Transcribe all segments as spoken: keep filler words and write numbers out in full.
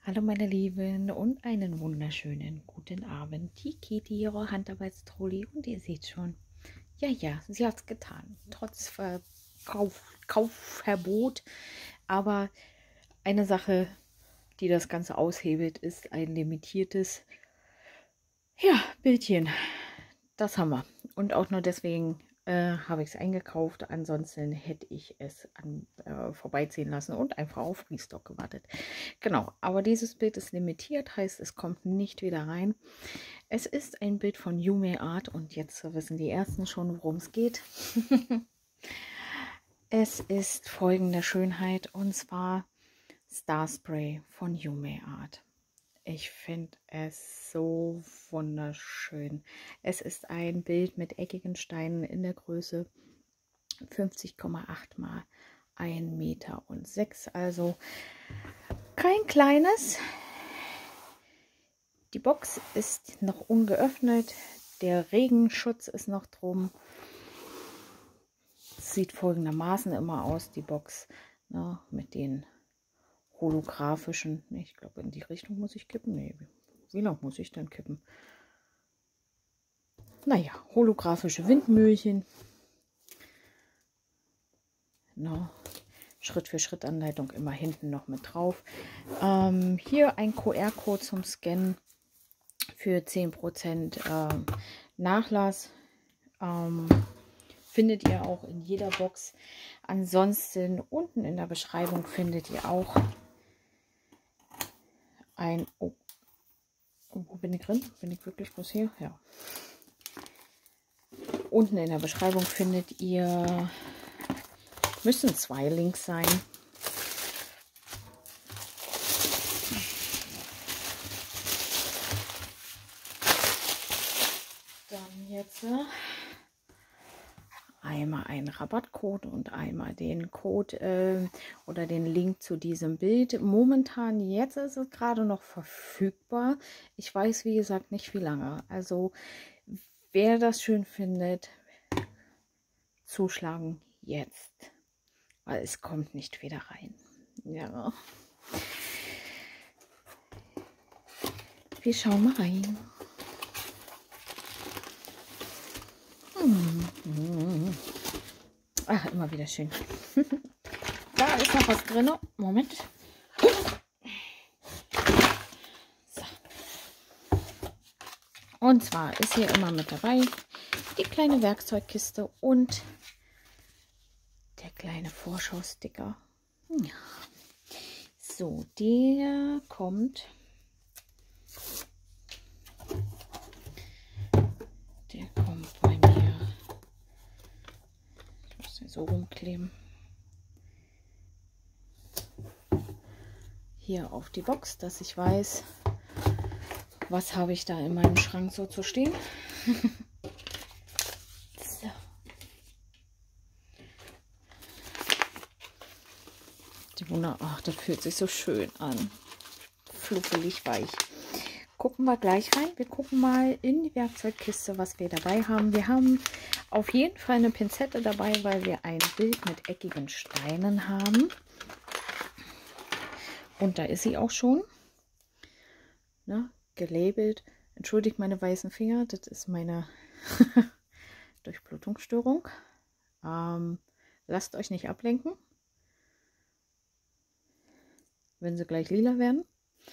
Hallo meine Lieben und einen wunderschönen guten Abend. Die Kitty, ihre Handarbeitstrolli, und ihr seht schon, ja, ja, sie hat es getan, trotz Verkauf, Kaufverbot. Aber eine Sache, die das Ganze aushebelt, ist ein limitiertes, ja, Bildchen. Das haben wir. Und auch nur deswegen äh, habe ich es eingekauft. Ansonsten hätte ich es an, äh, vorbeiziehen lassen und einfach auf Restock gewartet. Genau, aber dieses Bild ist limitiert, heißt, es kommt nicht wieder rein. Es ist ein Bild von Yume Art und jetzt wissen die Ersten schon, worum es geht. Es ist folgende Schönheit und zwar Starspray von Yume Art. Ich finde es so wunderschön. Es ist ein Bild mit eckigen Steinen in der Größe fünfzig Komma acht mal ein Meter und sechs, also kein kleines. Die Box ist noch ungeöffnet, der Regenschutz ist noch drum. Sieht folgendermaßen immer aus, die Box, ne, mit den holographischen, ich glaube in die Richtung muss ich kippen, nee, wie lang muss ich denn kippen? Naja, holographische Windmühlchen. No. Schritt für Schritt Anleitung immer hinten noch mit drauf. Ähm, hier ein Q R-Code zum Scannen für zehn Prozent ähm, Nachlass. Ähm, findet ihr auch in jeder Box. Ansonsten unten in der Beschreibung findet ihr auch ein... Oh, wo bin ich drin? Bin ich wirklich bloß hier? Ja. Unten in der Beschreibung findet ihr... Müssen zwei Links sein. Dann jetzt einmal einen Rabattcode und einmal den Code äh, oder den Link zu diesem Bild. Momentan, jetzt ist es gerade noch verfügbar. Ich weiß, wie gesagt, nicht wie lange. Also, wer das schön findet, zuschlagen jetzt. Weil es kommt nicht wieder rein. Ja. Wir schauen mal rein. Hm. Ach, immer wieder schön. Da ist noch was drin. Moment. So. Und zwar ist hier immer mit dabei die kleine Werkzeugkiste und der kleine Vorschausticker. Ja. So, der kommt. Der kommt bei mir. Ich muss den so rumkleben. Hier auf die Box, dass ich weiß, was habe ich da in meinem Schrank so zu stehen. So. Die Wunder, ach, das fühlt sich so schön an. Fluffelig weich. Gucken wir gleich rein. Wir gucken mal in die Werkzeugkiste, was wir dabei haben. Wir haben auf jeden Fall eine Pinzette dabei, weil wir ein Bild mit eckigen Steinen haben. Und da ist sie auch schon. Ne, gelabelt. Entschuldigt meine weißen Finger, das ist meine Durchblutungsstörung. Ähm, lasst euch nicht ablenken, wenn sie gleich lila werden.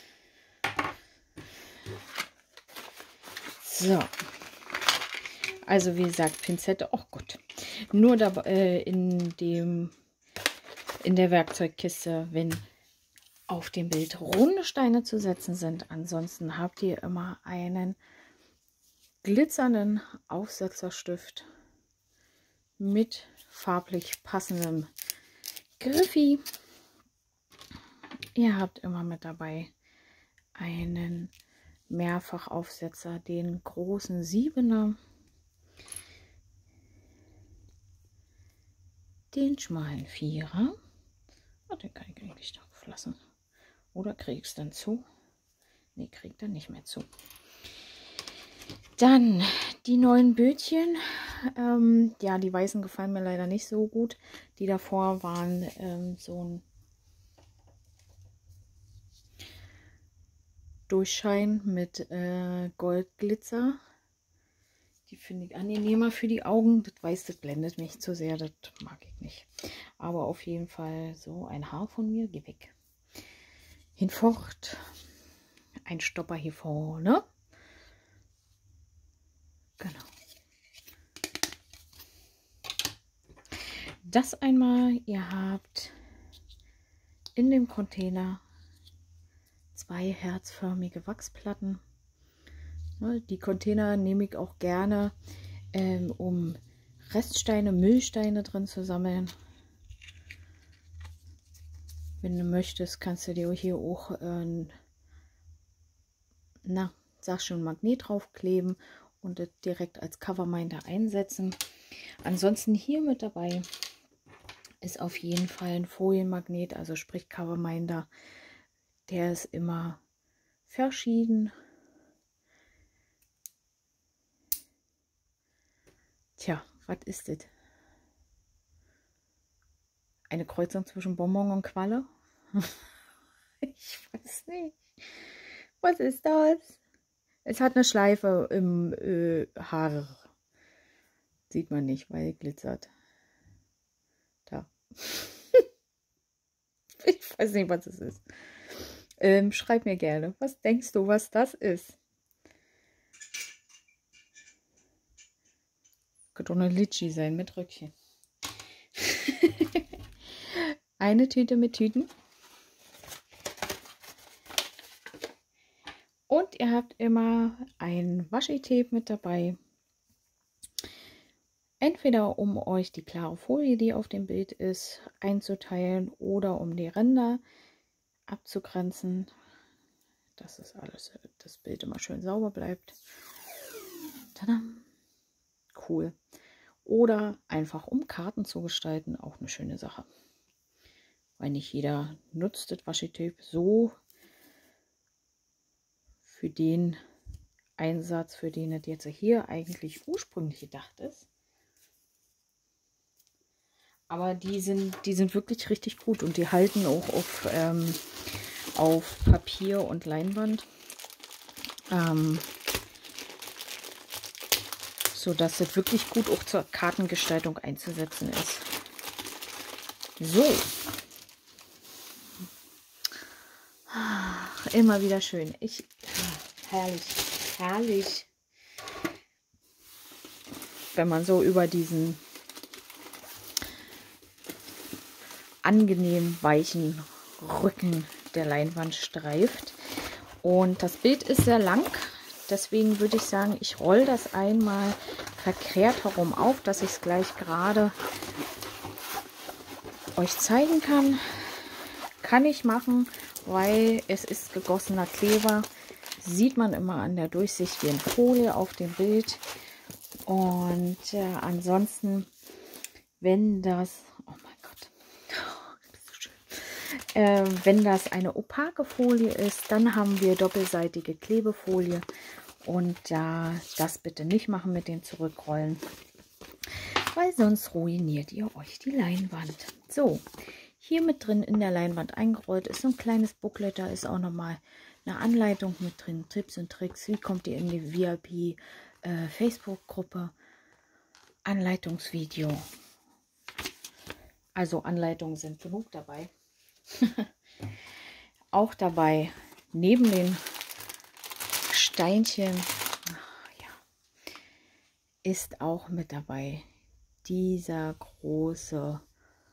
So, also wie gesagt, Pinzette, oh Gott, nur dabei, äh, in dem in der Werkzeugkiste, wenn auf dem Bild runde Steine zu setzen sind. Ansonsten habt ihr immer einen glitzernden Aufsetzerstift mit farblich passendem Griffi. Ihr habt immer mit dabei einen Mehrfachaufsetzer, den großen Siebener, den schmalen Vierer. Oh, den kann ich eigentlich drauf lassen. Oder kriege ich es dann zu? Ne, kriegt er nicht mehr zu. Dann die neuen Bötchen. Ähm, ja, die weißen gefallen mir leider nicht so gut. Die davor waren ähm, so ein Durchschein mit äh, Goldglitzer. Die finde ich angenehmer für die Augen. Das weiß, das blendet mich zu sehr. Das mag ich nicht. Aber auf jeden Fall so ein Haar von mir. Geh weg. Hinfort. Ein Stopper hier vorne. Genau. Das einmal. Ihr habt in dem Container zwei herzförmige Wachsplatten. Die Container nehme ich auch gerne, ähm, um Reststeine, Müllsteine drin zu sammeln. Wenn du möchtest, kannst du dir hier auch, äh, na, sag schon, Magnet draufkleben und das direkt als Coverminder einsetzen. Ansonsten hier mit dabei ist auf jeden Fall ein Folienmagnet, also sprich Coverminder. Der ist immer verschieden. Tja, was ist das? Eine Kreuzung zwischen Bonbon und Qualle? Ich weiß nicht. Was ist das? Es hat eine Schleife im äh, Haar. Sieht man nicht, weil glitzert. Da. Ich weiß nicht, was es ist. Ähm, schreib mir gerne. Was denkst du, was das ist? Könnte auch eine Litschi sein mit Röckchen. Eine Tüte mit Tüten. Und ihr habt immer ein Washi-Tape mit dabei. Entweder um euch die klare Folie, die auf dem Bild ist, einzuteilen oder um die Ränder abzugrenzen, dass das alles, das Bild immer schön sauber bleibt. Tada! Cool. Oder einfach um Karten zu gestalten, auch eine schöne Sache. Weil nicht jeder nutzt das Washi-Tape so für den Einsatz, für den es jetzt hier eigentlich ursprünglich gedacht ist. Aber die sind, die sind wirklich richtig gut und die halten auch auf, ähm, auf Papier und Leinwand. Ähm, so dass es wirklich gut auch zur Kartengestaltung einzusetzen ist. So. Ach, immer wieder schön. Ich, herrlich, herrlich. Wenn man so über diesen angenehm weichen Rücken der Leinwand streift. Und das Bild ist sehr lang. Deswegen würde ich sagen, ich rolle das einmal verkehrt herum auf, dass ich es gleich gerade euch zeigen kann. Kann ich machen, weil es ist gegossener Kleber. Sieht man immer an der durchsichtigen Folie auf dem Bild. Und äh, ansonsten, wenn das, oh mein Gott, oh, das ist so schön. Äh, wenn das eine opake Folie ist, dann haben wir doppelseitige Klebefolie. Und ja, das bitte nicht machen mit dem Zurückrollen, weil sonst ruiniert ihr euch die Leinwand. So, hier mit drin in der Leinwand eingerollt ist so ein kleines Booklet, da ist auch nochmal eine Anleitung mit drin, Tipps und Tricks, wie kommt ihr in die V I P äh, Facebook-Gruppe, Anleitungsvideo. Also Anleitungen sind genug dabei. Auch dabei, neben den Steinchen, ja, ist auch mit dabei dieser große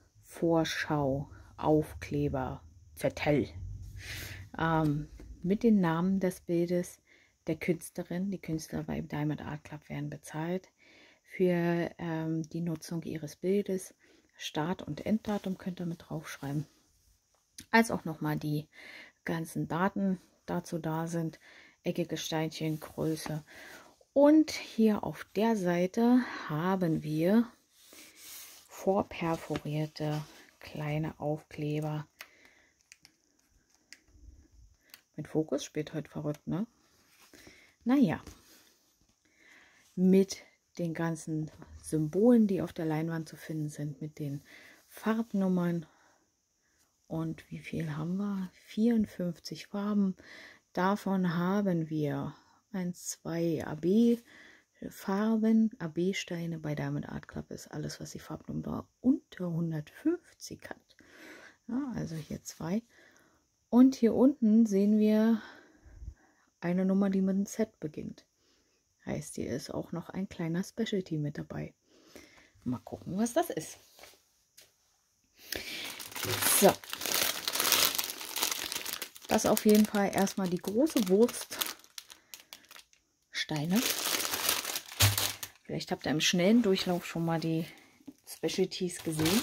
Vorschau-Aufkleber Zettel ähm, mit den Namen des Bildes der Künstlerin. Die Künstler bei Diamond Art Club werden bezahlt für ähm, die Nutzung ihres Bildes. Start- und Enddatum könnt ihr mit draufschreiben. Als auch nochmal die ganzen Daten dazu da sind. Eckige Steinchen, Größe. Und hier auf der Seite haben wir vorperforierte kleine Aufkleber. Mein Fokus spielt heute verrückt, ne? Naja, mit den ganzen Symbolen, die auf der Leinwand zu finden sind, mit den Farbnummern. Und wie viel haben wir? vierundfünfzig Farben. Davon haben wir eins, zwei A B Farben, A B-Steine. Bei Diamond Art Club ist alles, was die Farbnummer unter hundertfünfzig hat. Ja, also hier zwei. Und hier unten sehen wir eine Nummer, die mit einem Z beginnt. Heißt, hier ist auch noch ein kleiner Specialty mit dabei. Mal gucken, was das ist. So. Das auf jeden Fall erstmal die große Wurststeine. Vielleicht habt ihr im schnellen Durchlauf schon mal die Specialties gesehen.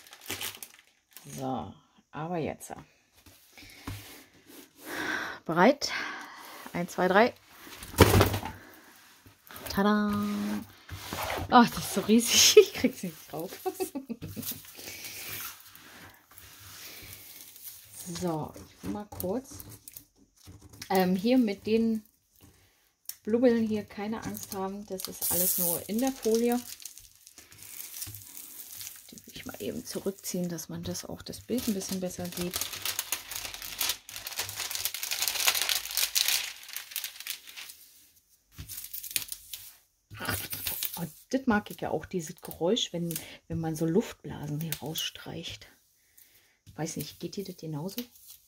So, aber jetzt. Bereit? eins, zwei, drei. Tada! Oh, das ist so riesig. Ich krieg's nicht drauf. So, ich will mal kurz. Ähm, hier mit den Blubbeln hier keine Angst haben. Das ist alles nur in der Folie. Die will ich mal eben zurückziehen, dass man das auch das Bild ein bisschen besser sieht. Und das mag ich ja auch, dieses Geräusch, wenn, wenn man so Luftblasen hier rausstreicht. Weiß nicht, geht dir das genauso?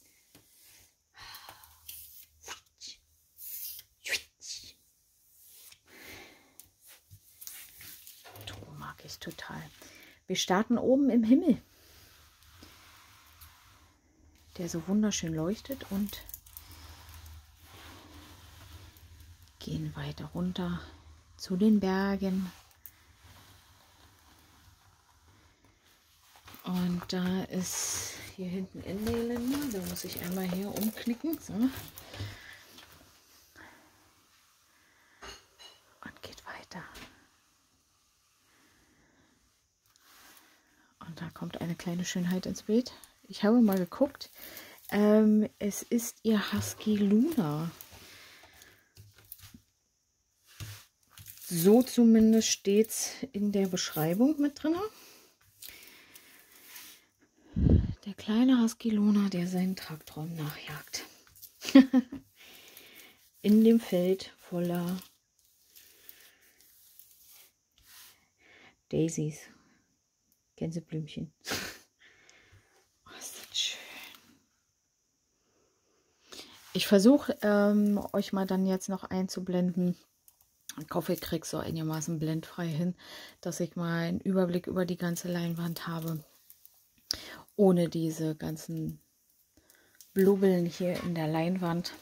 So mag ich total. Wir starten oben im Himmel, der so wunderschön leuchtet, und gehen weiter runter zu den Bergen. Und da ist hier hinten Ende Gelände. Da muss ich einmal hier umknicken. So. Und geht weiter. Und da kommt eine kleine Schönheit ins Bild. Ich habe mal geguckt. Ähm, es ist ihr Husky Luna. So zumindest steht es in der Beschreibung mit drin. Der kleine Husky Luna, der seinen Tagtraum nachjagt. In dem Feld voller Daisies. Gänseblümchen. Oh, ist das schön. Ich versuche ähm, euch mal dann jetzt noch einzublenden. Ich hoffe, ich kriege so einigermaßen blendfrei hin, dass ich mal einen Überblick über die ganze Leinwand habe. Ohne diese ganzen Blubbeln hier in der Leinwand.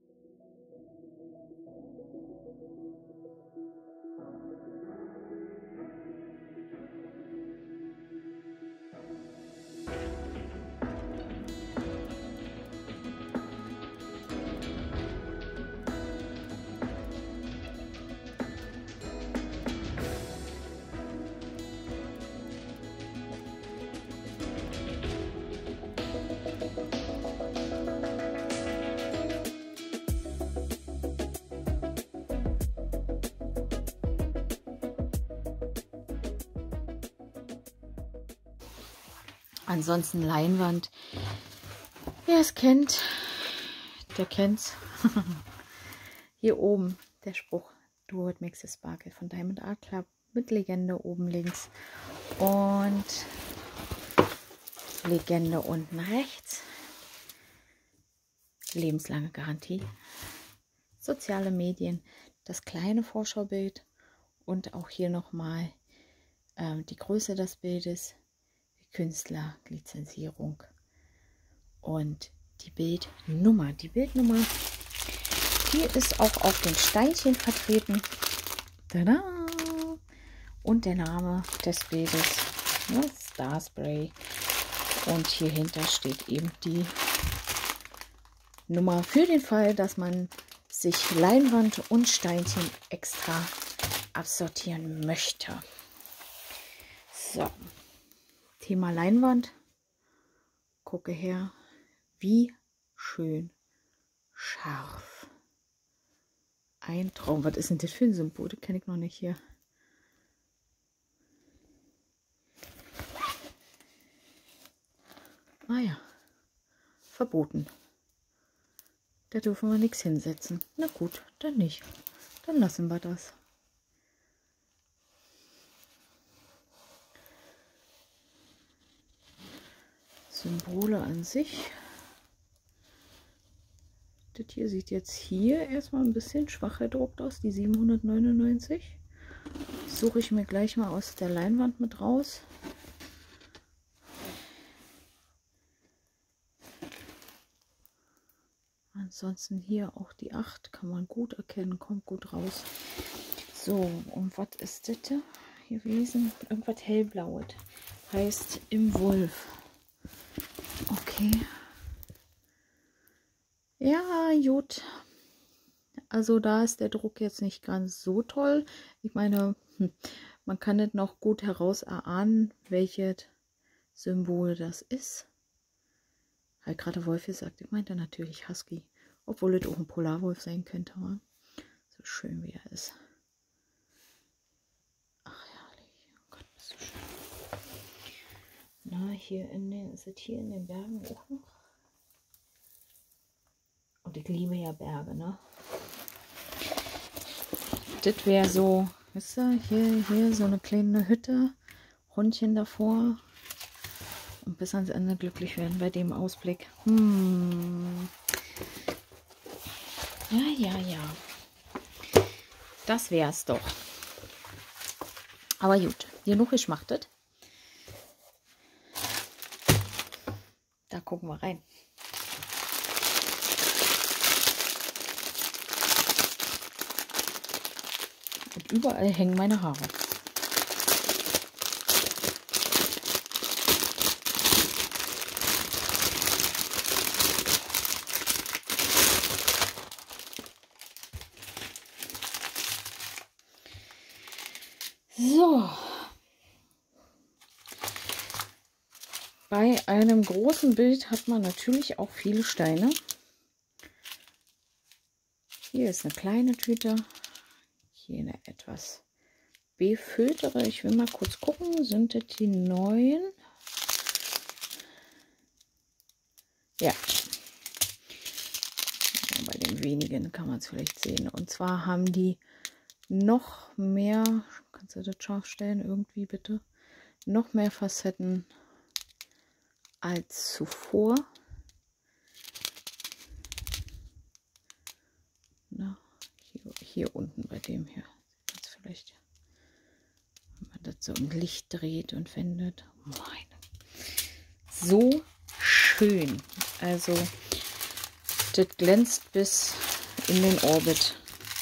Ansonsten Leinwand. Wer es kennt, der kennt's. Hier oben der Spruch Do What Makes It Sparkle von Diamond Art Club mit Legende oben links und Legende unten rechts. Lebenslange Garantie. Soziale Medien, das kleine Vorschaubild und auch hier nochmal äh, die Größe des Bildes. Künstlerlizenzierung und die Bildnummer. Die Bildnummer, die ist auch auf den Steinchen vertreten. Tada! Und der Name des Bildes, ne, Starspray. Und hier hinter steht eben die Nummer für den Fall, dass man sich Leinwand und Steinchen extra absortieren möchte. So. Thema Leinwand. Gucke her, wie schön scharf. Ein Traum. Was ist denn das für ein Symbol? Das kenne ich noch nicht hier. Ah ja, verboten. Da dürfen wir nichts hinsetzen. Na gut, dann nicht. Dann lassen wir das. Symbole an sich. Das hier sieht jetzt hier erstmal ein bisschen schwach gedruckt aus, die siebenhundertneunundneunzig. Die suche ich mir gleich mal aus der Leinwand mit raus. Ansonsten hier auch die acht kann man gut erkennen, kommt gut raus. So, und was ist das hier gewesen? Irgendwas hellblaues. Heißt im Wolf. Okay. Ja, gut. Also da ist der Druck jetzt nicht ganz so toll. Ich meine, hm, man kann nicht noch gut heraus erahnen, welches Symbol das ist. Halt gerade Wolf gesagt, ich meinte natürlich Husky. Obwohl es auch ein Polarwolf sein könnte. Wa? So schön wie er ist. Ach herrlich. Oh Gott, bist du schön. Na, hier in den, ist es hier in den Bergen auch noch. Und ich liebe ja Berge, ne? Das wäre so, wisst ihr, hier, hier so eine kleine Hütte, Hundchen davor und bis ans Ende glücklich werden bei dem Ausblick. Hm. Ja, ja, ja. Das wär's doch. Aber gut, genug geschmachtet. Da gucken wir rein. Und überall hängen meine Haare. So. Bei einem großen Bild hat man natürlich auch viele Steine. Hier ist eine kleine Tüte. Hier eine etwas befülltere. Ich will mal kurz gucken. Sind das die neuen? Ja. Bei den wenigen kann man es vielleicht sehen. Und zwar haben die noch mehr, kannst du das scharf stellen irgendwie bitte, noch mehr Facetten als zuvor. Na, hier, hier unten bei dem hier. Jetzt vielleicht, wenn man das so im Licht dreht und wendet. Meine. So schön. Also, das glänzt bis in den Orbit.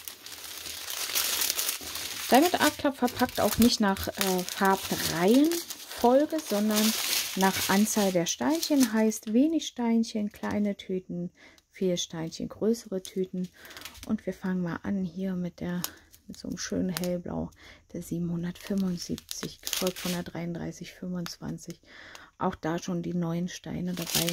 Diamond Art Club verpackt auch nicht nach äh, Farbreihenfolge, sondern nach Anzahl der Steinchen. Heißt wenig Steinchen, kleine Tüten, vier Steinchen, größere Tüten. Und wir fangen mal an hier mit der mit so einem schönen hellblau, der siebenhundertfünfundsiebzig, gefolgt von der dreiunddreißig fünfundzwanzig. Auch da schon die neuen Steine dabei.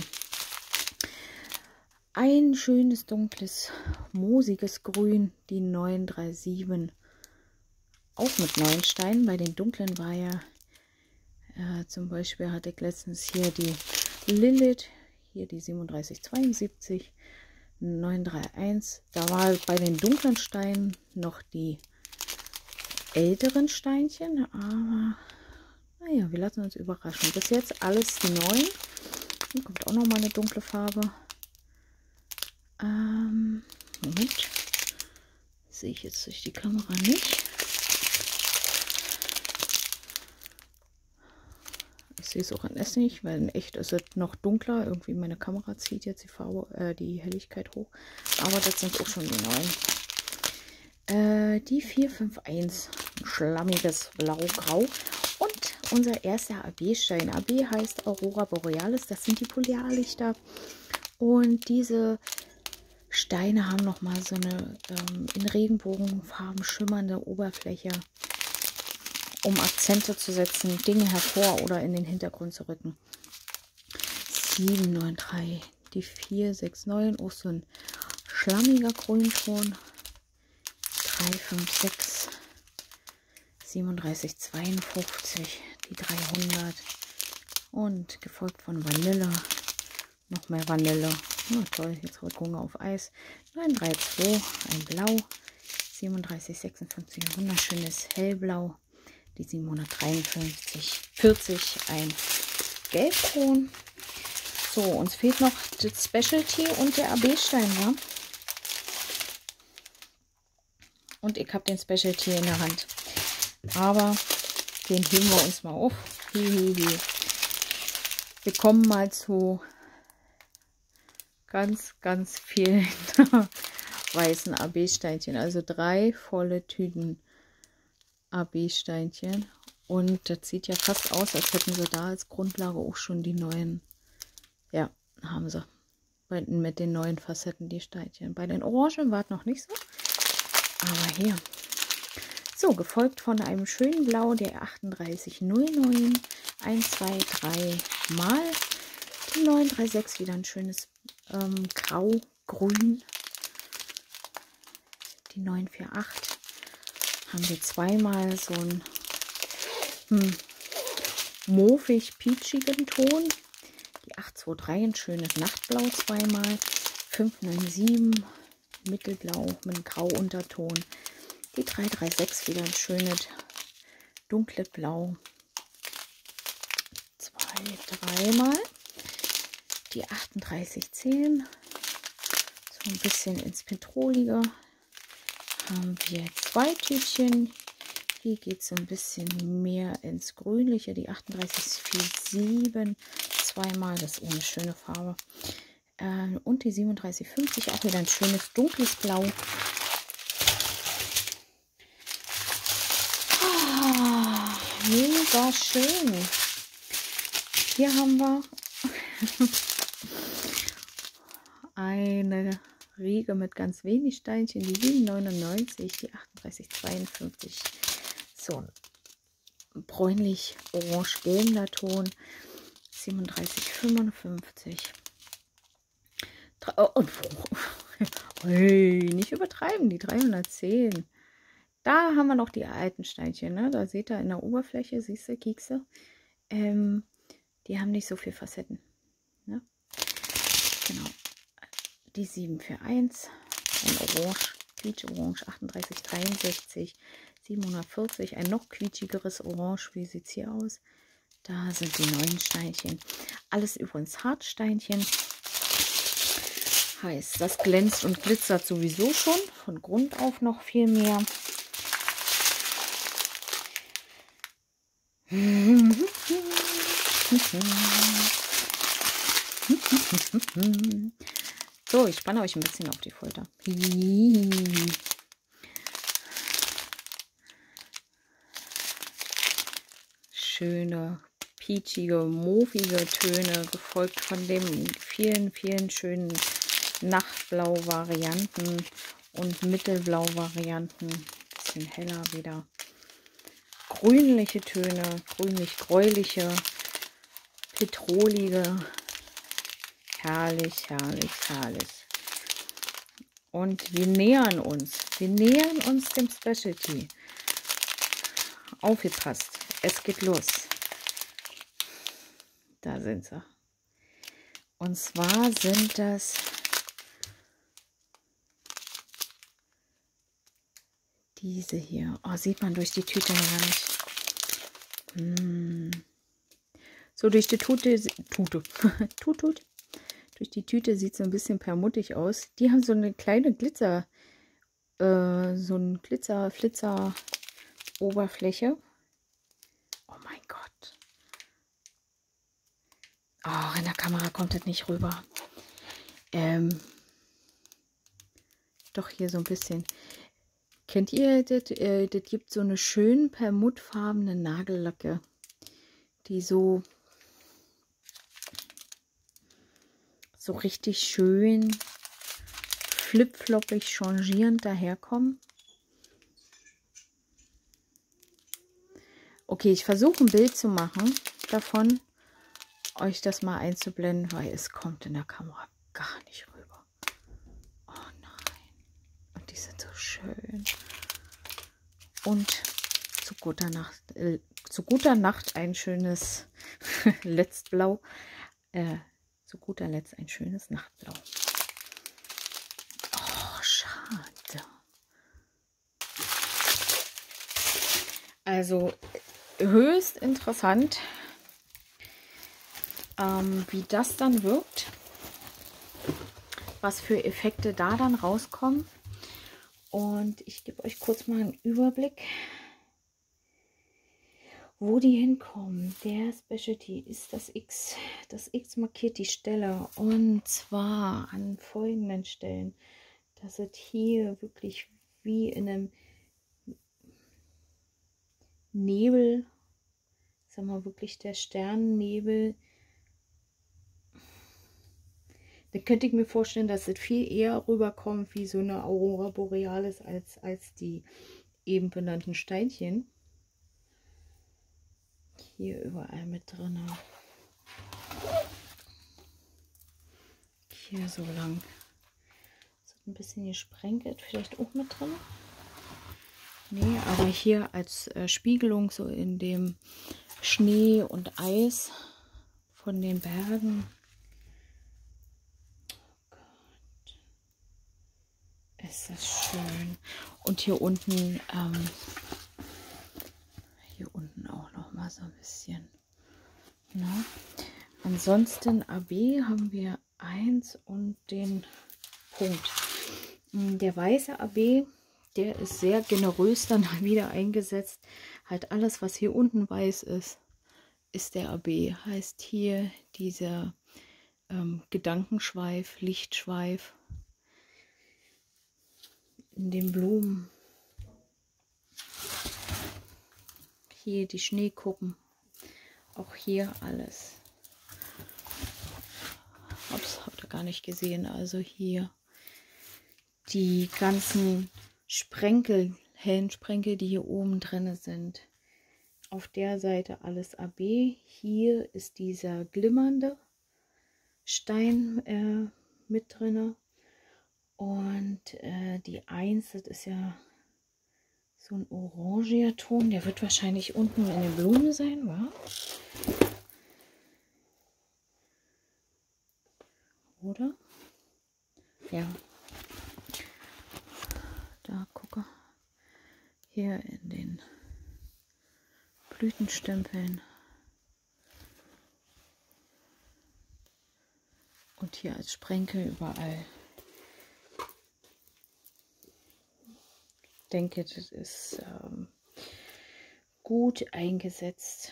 Ein schönes dunkles, moosiges Grün, die neun drei sieben. Auch mit neuen Steinen. Bei den dunklen war ja äh, zum Beispiel hatte ich letztens hier die Lilith, hier die siebenunddreißig zweiundsiebzig, neun drei eins. Da war bei den dunklen Steinen noch die älteren Steinchen, aber naja, wir lassen uns überraschen. Bis jetzt alles die neuen. Hier kommt auch noch mal eine dunkle Farbe. Ähm, Moment. Sehe ich jetzt durch die Kamera nicht. Ich sehe es auch in Essen nicht, weil in echt ist es noch dunkler. Irgendwie meine Kamera zieht jetzt die Farbe, äh, die Helligkeit hoch. Aber das sind auch schon die neuen. Äh, die vier fünf eins. Ein schlammiges Blau-Grau. Und unser erster A B-Stein. A B heißt Aurora Borealis. Das sind die Polarlichter. Und diese Steine haben nochmal so eine ähm, in Regenbogenfarben schimmernde Oberfläche, um Akzente zu setzen, Dinge hervor oder in den Hintergrund zu rücken. sieben neun drei, die vier sechs neun, auch so ein schlammiger Grünton. drei fünf sechs, siebenunddreißig zweiundfünfzig, die dreihundert und gefolgt von Vanille, noch mehr Vanille Oh, toll, jetzt Rückung auf Eis. neun drei zwei, ein Blau. siebenunddreißig sechsundfünfzig, ein wunderschönes Hellblau. Die siebenhundertdreiundfünfzig vierzig, ein Gelbton. So, uns fehlt noch das Specialty und der A B-Stein, ja? Und ich habe den Specialty in der Hand. Aber den heben wir uns mal auf. Hihihi. Wir kommen mal zu ganz, ganz vielen weißen A B-Steinchen. Also drei volle Tüten A B-Steinchen. Und das sieht ja fast aus, als hätten sie da als Grundlage auch schon die neuen. Ja, haben sie. Bei, mit den neuen Facetten die Steinchen. Bei den Orangen war es noch nicht so. Aber hier. So, gefolgt von einem schönen Blau, der achtunddreißig null neun. eins, zwei, drei mal. Die neun drei sechs, wieder ein schönes ähm, Grau-Grün. Die neun vier acht. Haben wir zweimal so ein hm, mofig-peachigen Ton. Die acht zwei drei, ein schönes Nachtblau zweimal. fünf neun sieben, mittelblau mit einem Grauunterton. Die drei drei sechs, wieder ein schönes dunkles Blau. Zwei, dreimal. Die achtunddreißig zehn. So ein bisschen ins Petrolige. Haben wir zwei Tütchen. Hier geht es so ein bisschen mehr ins Grünliche. Die achtunddreißig siebenundvierzig. Zweimal, das ist eine schöne Farbe. Äh, und die siebenunddreißig fünfzig, auch wieder ein schönes dunkles Blau. Ah, mega schön. Hier haben wir eine Riege mit ganz wenig Steinchen. Die sieben neunundneunzig, die achtunddreißig zweiundfünfzig. So ein bräunlich-orange-gelber Ton. siebenunddreißig fünfundfünfzig. Oh, oh, hey, nicht übertreiben, die dreihundertzehn. Da haben wir noch die alten Steinchen, ne? Da seht ihr in der Oberfläche, siehst du, Kiekse. Ähm, die haben nicht so viel Facetten. Ne? Genau. Die sieben vier eins, ein Orange, Quietsch-Orange, achtunddreißig dreiundsechzig, siebenhundertvierzig, ein noch quietschigeres Orange. Wie sieht es hier aus? Da sind die neuen Steinchen. Alles übrigens Hartsteinchen. Heißt, das glänzt und glitzert sowieso schon. Von Grund auf noch viel mehr. So, ich spanne euch ein bisschen auf die Folter. Schöne, peachige, movige Töne, gefolgt von den vielen, vielen schönen Nachtblau-Varianten und Mittelblau-Varianten. Bisschen heller wieder. Grünliche Töne, grünlich-gräuliche, petrolige. Herrlich, herrlich, herrlich. Und wir nähern uns. Wir nähern uns dem Specialty. Aufgepasst. Es geht los. Da sind sie. Und zwar sind das diese hier. Oh, sieht man durch die Tüte gar nicht. Hm. So durch die Tute, Tute, tut, tut. Durch die Tüte sieht so ein bisschen permuttig aus. Die haben so eine kleine Glitzer, äh, so ein Glitzer, Flitzer Oberfläche. Oh mein Gott. Oh, in der Kamera kommt das nicht rüber. Ähm, doch hier so ein bisschen. Kennt ihr das? Äh, das gibt so eine schön perlmuttfarbene Nagellacke, die so so richtig schön flipfloppig changierend daherkommen. Okay, ich versuche ein Bild zu machen davon, euch das mal einzublenden, weil es kommt in der Kamera gar nicht rüber. Oh nein. Und die sind so schön. Und zu guter Nacht, äh, zu guter Nacht ein schönes Letztblau. Äh, zu guter Letzt ein schönes Nachtblau. Also höchst interessant, ähm, wie das dann wirkt, was für Effekte da dann rauskommen. Und ich gebe euch kurz mal einen Überblick, wo die hinkommen. Der Specialty ist das X. Das X markiert die Stelle, und zwar an folgenden Stellen. Das ist hier wirklich wie in einem Nebel, sag mal wirklich der Sternennebel. Da könnte ich mir vorstellen, dass es viel eher rüberkommt wie so eine Aurora Borealis als, als die eben benannten Steinchen. Hier überall mit drin. Hier so lang. So ein bisschen gesprenkelt, vielleicht auch mit drin. Nee, aber hier als äh, Spiegelung so in dem Schnee und Eis von den Bergen. Oh Gott. Ist das schön. Und hier unten, ähm, hier unten auch noch mal so ein bisschen. Ne? Ansonsten A B haben wir eins und den Punkt. Der weiße A B, der ist sehr generös dann wieder eingesetzt. Halt alles, was hier unten weiß ist, ist der A B. Heißt hier dieser ähm, Gedankenschweif, Lichtschweif in den Blumen. Hier die Schneekuppen. Auch hier alles. Ups, habt ihr gar nicht gesehen. Also hier die ganzen Sprenkel, hellen Sprenkel, die hier oben drin sind. Auf der Seite alles A B. Hier ist dieser glimmernde Stein äh, mit drin. Und äh, die eins, das ist ja so ein orangiger Ton. Der wird wahrscheinlich unten in den Blumen sein, wa? Oder? Ja. Da gucke. Hier in den Blütenstempeln. Und hier als Sprenkel überall. Ich denke, das ist ähm, gut eingesetzt,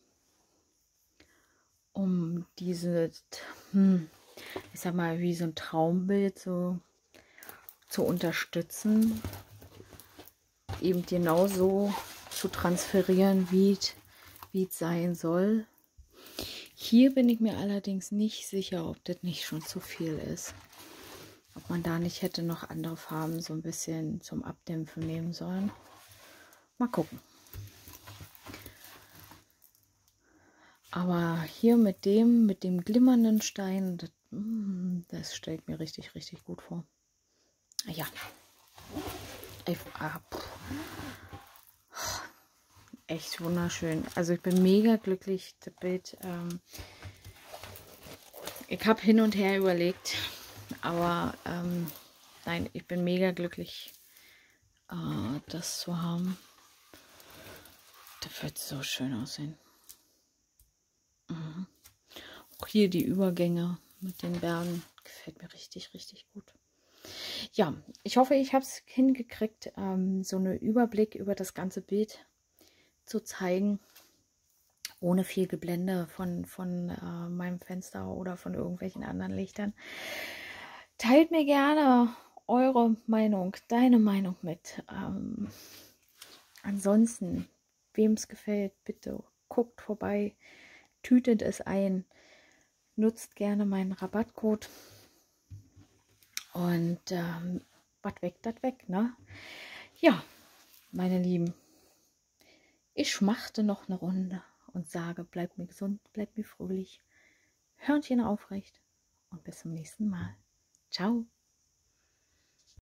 um diese, hm, ich sag mal, wie so ein Traumbild so zu unterstützen, eben genauso zu transferieren, wie es sein soll. Hier bin ich mir allerdings nicht sicher, ob das nicht schon zu viel ist. Ob man da nicht hätte noch andere Farben so ein bisschen zum Abdämpfen nehmen sollen. Mal gucken. Aber hier mit dem, mit dem glimmernden Stein, das, das stellt mir richtig, richtig gut vor. Ja. Ich, ah, echt wunderschön. Also ich bin mega glücklich. Das Bild, ähm, ich habe hin und her überlegt, aber ähm, nein, ich bin mega glücklich, äh, das zu haben. Das wird so schön aussehen. Mhm. Auch hier die Übergänge mit den Bergen gefällt mir richtig, richtig gut. Ja, ich hoffe, ich habe es hingekriegt, ähm, so einen Überblick über das ganze Bild zu zeigen, ohne viel Geblende von, von äh, meinem Fenster oder von irgendwelchen anderen Lichtern. Teilt mir gerne eure Meinung, deine Meinung mit. Ähm, ansonsten, wem es gefällt, bitte guckt vorbei, tütet es ein, nutzt gerne meinen Rabattcode. Und ähm, was weg, das weg, ne? Ja, meine Lieben, ich schmachte noch eine Runde und sage, bleibt mir gesund, bleibt mir fröhlich, Hörnchen aufrecht und bis zum nächsten Mal. Ciao.